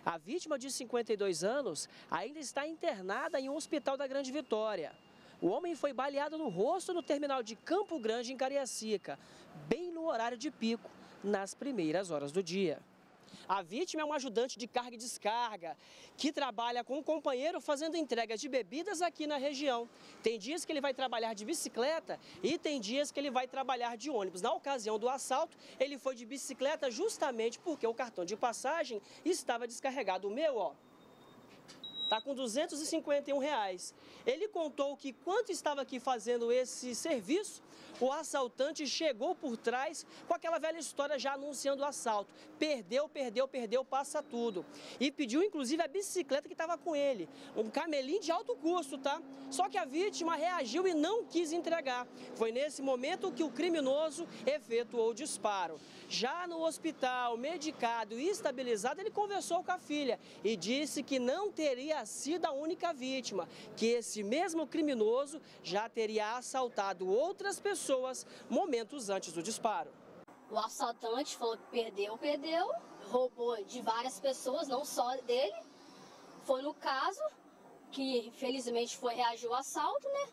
A vítima, de 52 anos, ainda está internada em um hospital da Grande Vitória. O homem foi baleado no rosto no terminal de Campo Grande, em Cariacica, bem no horário de pico, nas primeiras horas do dia. A vítima é um ajudante de carga e descarga, que trabalha com um companheiro fazendo entregas de bebidas aqui na região. Tem dias que ele vai trabalhar de bicicleta e tem dias que ele vai trabalhar de ônibus. Na ocasião do assalto, ele foi de bicicleta justamente porque o cartão de passagem estava descarregado. O meu, ó, tá com R$251. Ele contou que quando estava aqui fazendo esse serviço, o assaltante chegou por trás com aquela velha história já anunciando o assalto. Perdeu, passa tudo. E pediu inclusive a bicicleta que estava com ele. Um camelim de alto custo, tá? Só que a vítima reagiu e não quis entregar. Foi nesse momento que o criminoso efetuou o disparo. Já no hospital, medicado e estabilizado, ele conversou com a filha e disse que não teria sido a única vítima, que esse mesmo criminoso já teria assaltado outras pessoas momentos antes do disparo. O assaltante falou que perdeu, roubou de várias pessoas, não só dele. Foi no caso que infelizmente reagiu ao assalto, né?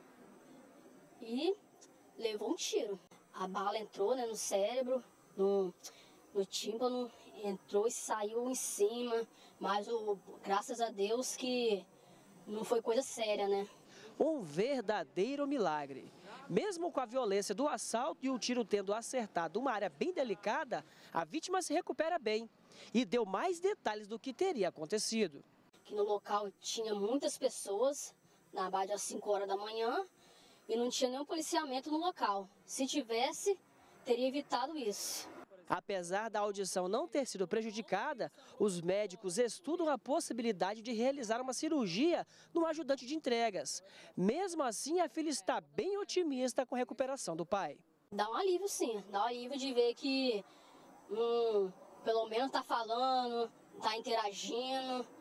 E levou um tiro. A bala entrou, né, no cérebro, no tímpano, entrou e saiu em cima, mas graças a Deus que não foi coisa séria, né? Um verdadeiro milagre. Mesmo com a violência do assalto e o tiro tendo acertado uma área bem delicada, a vítima se recupera bem e deu mais detalhes do que teria acontecido. Que no local tinha muitas pessoas, na base às 5 horas da manhã, e não tinha nenhum policiamento no local. Se tivesse, teria evitado isso. Apesar da audição não ter sido prejudicada, os médicos estudam a possibilidade de realizar uma cirurgia no ajudante de entregas. Mesmo assim, a filha está bem otimista com a recuperação do pai. Dá um alívio, sim. Dá um alívio de ver que pelo menos está falando, está interagindo.